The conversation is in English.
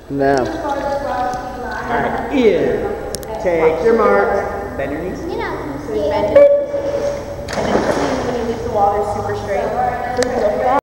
No. Alright, in. Take your mark. Bend your knees. You know. Bend. And then when you leave the wall, they're super straight.